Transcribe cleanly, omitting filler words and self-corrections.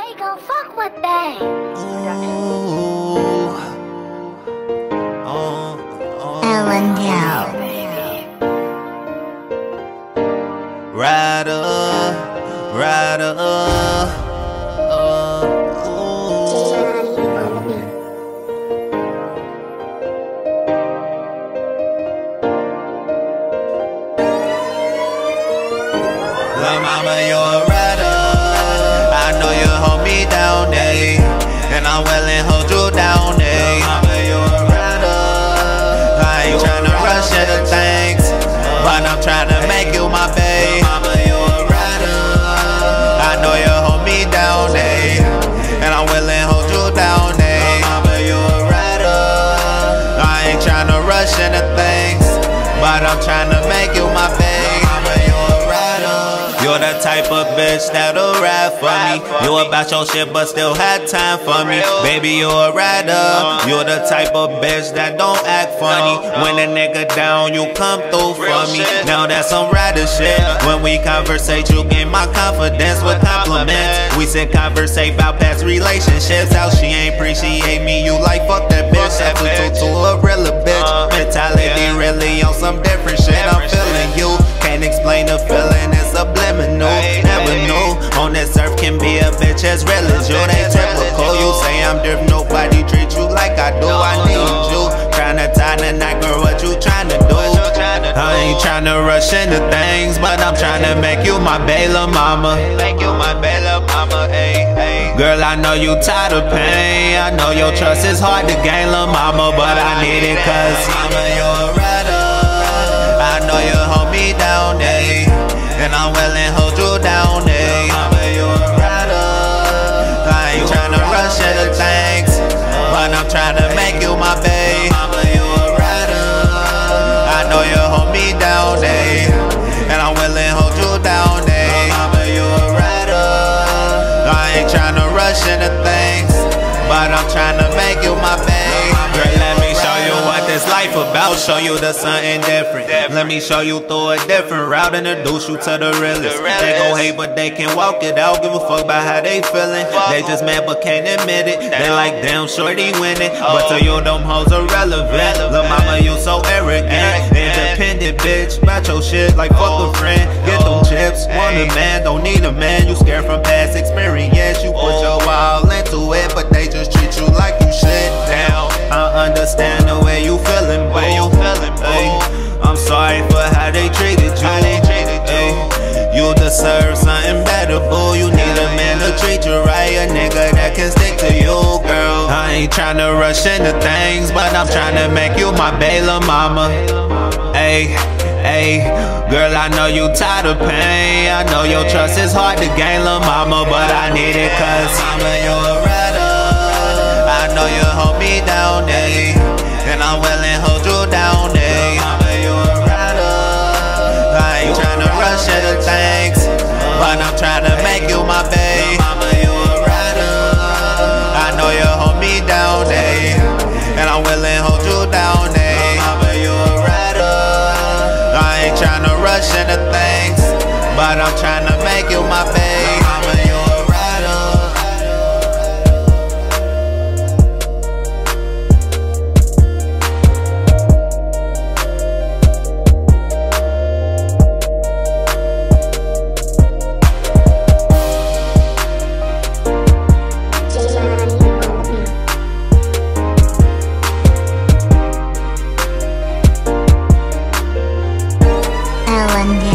They gon' fuck with that. Ellen Dow. Rider, rider, Lil' mama, you're a rider. I know you hold me down, eh? And I'm willing to hold you down, eh? Lil' mama, you're a rider. I ain't tryna rush into things, but I'm tryna make you my babe. Lil' mama, you're a rider. I know you hold me down, eh? And I'm willing to hold you down, eh? Lil' mama, you're a rider. I ain't tryna rush into things, but I'm tryna make you my babe. You're the type of bitch that'll ride for me. You about your shit but still had time for me. Baby, you a rider. You're the type of bitch that don't act funny. When a nigga down, you come through for me. Now that's some rider shit. When we conversate, you gain my confidence with compliments. We said conversate about past relationships. How she ain't appreciate me, you like fuck that bitch. Attitude to a realer bitch. Mentality really on some different shit. I'm feeling you. Can't explain the feeling, it's subliminal. Never knew on this earth can be a bitch as real as you. They typical, you say I'm different, nobody treat you like I do. I need you, tryna tie the knot, girl, what you tryna do? I ain't tryna rush into things, but I'm tryna make you my Baylor mama. Make you my Baylor mama, ayy. Girl, I know you tired of pain, I know your trust is hard to gain, lil' mama, but I need it cause mama, you're a rider. I know you hold me down, eh? And I'm willing to hold you down, eh? Mama, you a rider. I ain't tryna rush into things, but I'm tryna make you my babe. Mama, you a rider. I know you hold me down, eh? And I'm willing to hold you down, eh? Mama, you a rider. I ain't tryna rush into things, but I'm tryna make you my babe. Girl, let me show you what this life about. Show you the something different. Let me show you through a different route. Introduce you to the realest. They gon' hate but they can walk it out. Give a fuck about how they feeling. They just mad but can't admit it. They like damn shorty winning, but to you them hoes irrelevant. Lil' mama, you so arrogant. Independent bitch, bout your shit like fuck a friend. Get them chips, want a man, don't need a man. You scared from past experience. You put your all into it, but they just treat you like you shit down. I understand the way you feeling, boo. I'm sorry for how they treated you. You deserve something better, boo. You need a man to treat you right, a nigga that can stick to you, girl. I ain't tryna rush into things, but I'm tryna make you my Baylor mama. Ayy, ayy, girl, I know you tired of pain. I know your trust is hard to gain, lil' mama, but I need it cause mama, you're a rider. I know you hold me down, eh? And I'm willing to hold you down, eh? Mama, you a rider. I ain't tryna rush into things, but I'm tryna make you my babe. Mama, you a rider. I know you hold me down, eh? And I'm willing to hold you down, eh? Mama, you a rider. I ain't tryna rush into things, but I'm tryna make you my babe. Mama, you a rider. Ellen Dow.